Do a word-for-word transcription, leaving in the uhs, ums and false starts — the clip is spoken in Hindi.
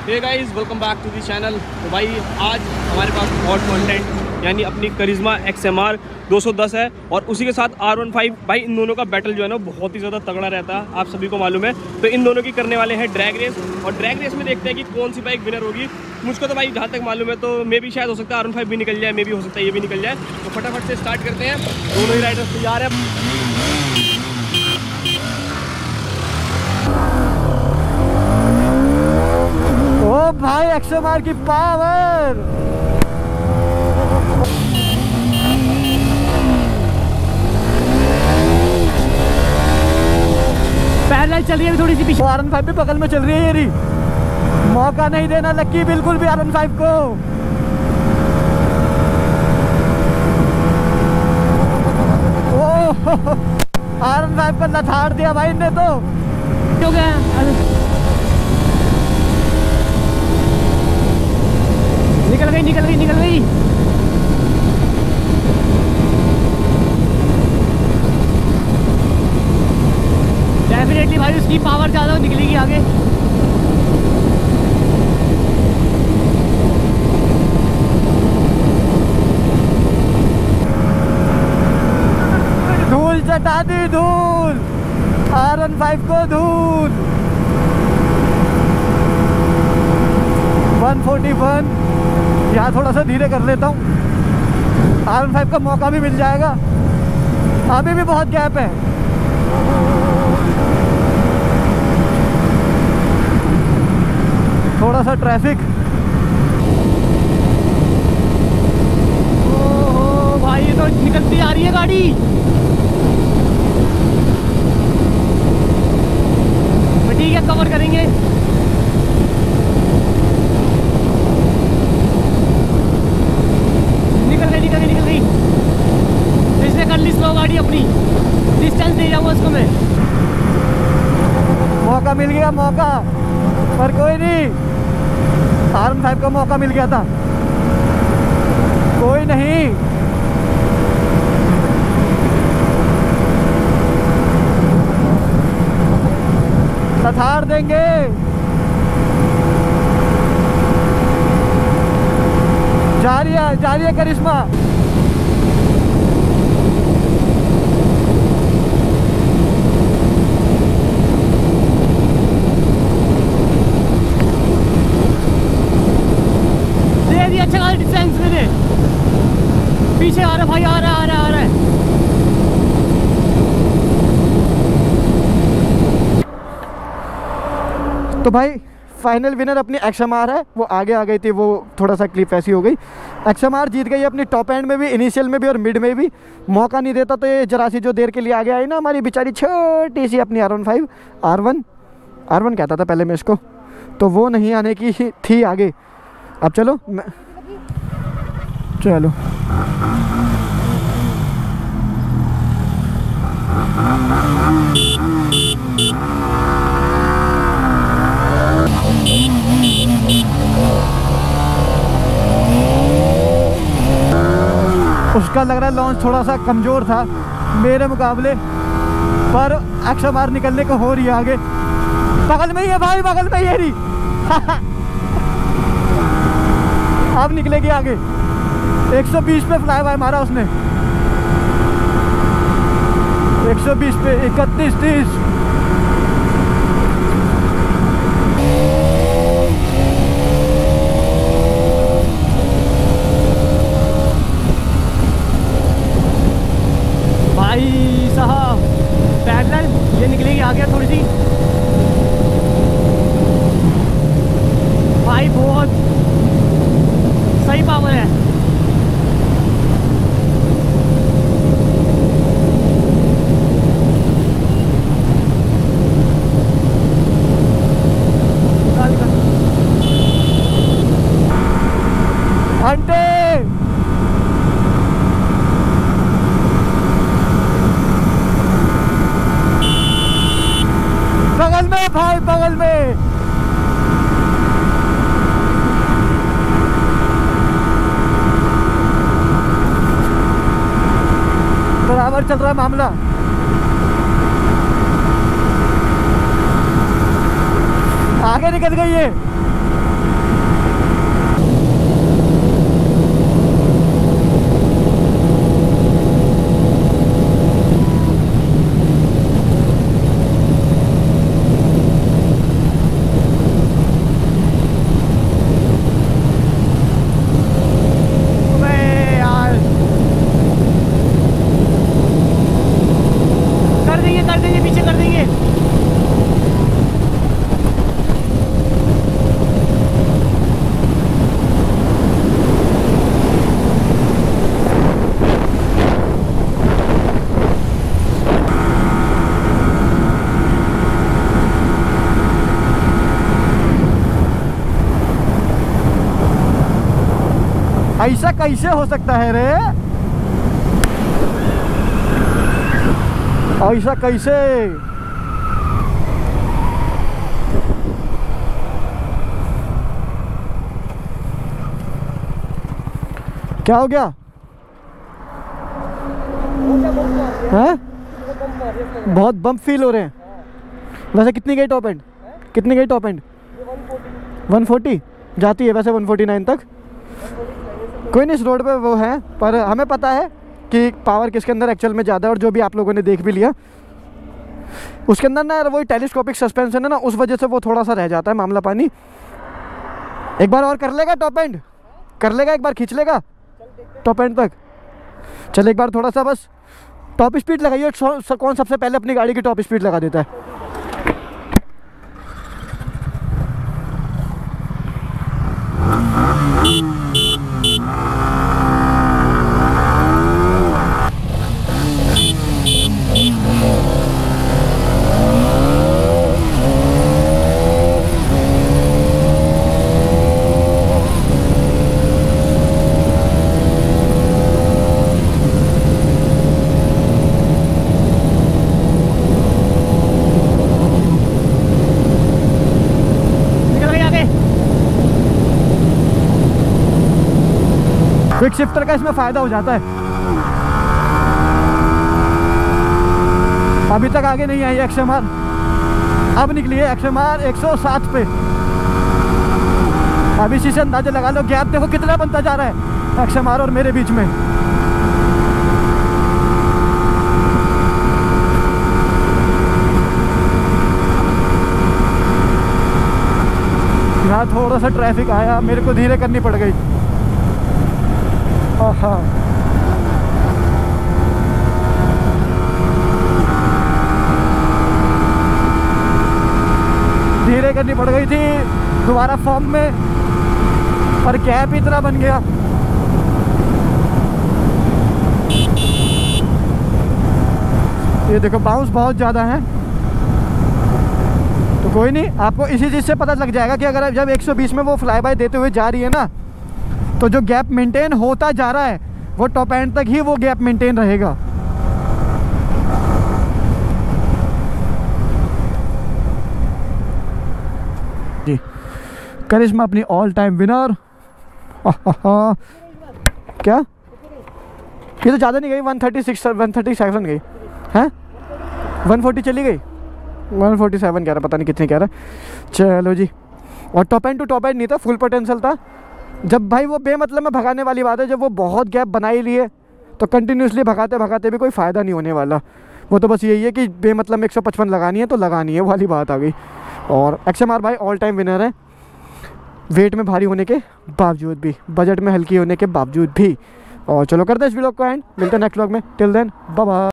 Hey guys, welcome back to the channel. तो भाई आज हमारे पास हॉट कंटेंट यानी अपनी करिश्मा एक्स एम आर दो सौ दस है और उसी के साथ आर वन फाइव। भाई इन दोनों का बैटल जो है ना बहुत ही ज़्यादा तगड़ा रहता है, आप सभी को मालूम है। तो इन दोनों की करने वाले हैं ड्रैग रेस, और ड्रैग रेस में देखते हैं कि कौन सी बाइक विनर होगी। मुझको तो भाई जहाँ तक मालूम है तो मे भी शायद हो सकता है आर वन फाइव भी निकल जाए, मे भी हो सकता है ये भी निकल जाए। तो फटाफट से स्टार्ट करते हैं। दोनों ही राइडर्स तैयार है। ओ भाई एक्स एम आर की पावर, पैरेलल चल रही है थोड़ी सी पीछे। आर वन फाइव भी बगल में चल रही है ये रही। मौका नहीं देना लक्की बिल्कुल भी आर वन फाइव को। ओह आर वन फाइव को लथाड़ दिया भाई इनने तो। हो गया, निकल गई निकल गई निकल गई। डेफिनेटली भाई उसकी पावर ज़्यादा निकलेगी आगे। धूल चटा दी धूल, आर वन फाइव को धूल। वन फोर्टी वन यहाँ थोड़ा सा धीरे कर लेता हूँ, आर वन फाइव का मौका भी मिल जाएगा। अभी भी बहुत गैप है। थोड़ा सा ट्रैफिक। ओहो भाई ये तो निकलती आ रही है गाड़ी। ठीक है कवर करेंगे। निकल गई निकल गई निकल गई। इसने कर ली स्लो गाड़ी अपनी, डिस्टेंस दे जाऊंगा उसको मैं। मौका मिल गया मौका, पर कोई नहीं, आर वन फाइव का मौका मिल गया था। कोई नहीं, लथाड़ देंगे। जा रही है जा रही है करिश्मा। दे दिया अच्छा खाली डिस्टेंस में दे। पीछे आ रहा भाई, आ रहा आ रहा आ रहा है। तो भाई फाइनल विनर अपनी एक्स एम आर है, वो आगे आ गई थी, वो थोड़ा सा क्लिप ऐसी हो गई। एक्स एम आर जीत गई अपनी टॉप एंड में भी, इनिशियल में भी और मिड में भी। मौका नहीं देता तो ये जरा सी जो देर के लिए आगे आई ना हमारी बेचारी छोटी सी अपनी R one five, R one R one कहता था पहले मैं इसको, तो वो नहीं आने की थी आगे। अब चलो मैं चलो उसका लग रहा है लॉन्च थोड़ा सा कमज़ोर था मेरे मुकाबले, पर एक्स एम आर निकलने को हो रही है आगे। बगल में ही है भाई, बगल में ही है रही। अब निकलेगी आगे। एक सौ बीस पे फ्लाई बाय मारा उसने, एक सौ बीस पे इकतीस तीस। भाई साहब पैरेलल ये निकलेगी आ गया थोड़ी सी। भाई बहुत सही पावर है। घंटे बगल में भाई, बगल में। बराबर चल रहा है मामला। आगे निकल गई है। ऐसा कैसे हो सकता है रे? ऐसा कैसे? क्या हो गया? हैं? बहुत बम्प फील हो रहे हैं। वैसे कितनी गई टॉप एंड? कितनी गई टॉप एंड? वन फोर्टी जाती है वैसे, वन फोर्टी नाइन तक। कोई नहीं, इस रोड पे वो है, पर हमें पता है कि पावर किसके अंदर एक्चुअल में ज़्यादा है, और जो भी आप लोगों ने देख भी लिया उसके अंदर ना वही टेलीस्कोपिक सस्पेंशन है ना, उस वजह से वो थोड़ा सा रह जाता है मामला पानी। एक बार और कर लेगा टॉप एंड? कर लेगा एक बार, खींच लेगा टॉप एंड तक? चल एक बार थोड़ा सा बस टॉप स्पीड लगाइए। कौन सबसे पहले अपनी गाड़ी की टॉप स्पीड लगा देता है? क्विक शिफ्टर का इसमें फ़ायदा हो जाता है। अभी तक आगे नहीं आई एक्स एम आर, अब निकली है एक्स एम आर एक सौ सात पे। अब इसी से अंदाजा लगा लो गैप देखो कितना बनता जा रहा है एक्स एम आर और मेरे बीच में। यहाँ थोड़ा सा ट्रैफिक आया, मेरे को धीरे करनी पड़ गई। हाँ, धीरे करनी पड़ गई थी दोबारा फॉर्म में, पर गैप इतना बन गया। ये देखो बाउंस बहुत ज़्यादा है, तो कोई नहीं, आपको इसी चीज़ से पता लग जाएगा कि अगर जब एक सौ बीस में वो फ्लाई बाय देते हुए जा रही है ना, तो जो गैप मेंटेन होता जा रहा है वो टॉप एंड तक ही वो गैप मेंटेन रहेगा। जी करिश्मा अपनी ऑल टाइम विनर। क्या ये तो ज़्यादा नहीं गई, one thirty six one thirty seven गई है, वन फोर्टी चली गई, वन फोर्टी सेवन कह रहा, पता नहीं कितनी कह रहा। चलो जी, और top end to top end नहीं था, फुल पोटेंशियल था। जब भाई वो बेमतलब में भगाने वाली बात है, जब वो बहुत गैप बना ही लिए तो कंटिन्यूसली भगाते भगाते भी कोई फ़ायदा नहीं होने वाला। वो तो बस यही है कि बेमतलब में एक सौ पचपन लगानी है तो लगानी है, वाली बात आ गई। और एक्स एम आर भाई ऑल टाइम विनर है, वेट में भारी होने के बावजूद भी, बजट में हल्की होने के बावजूद भी। और चलो करते हैं इस व्लॉग को एंड, मिलते हैं नेक्स्ट व्लॉग में। Till then bye bye.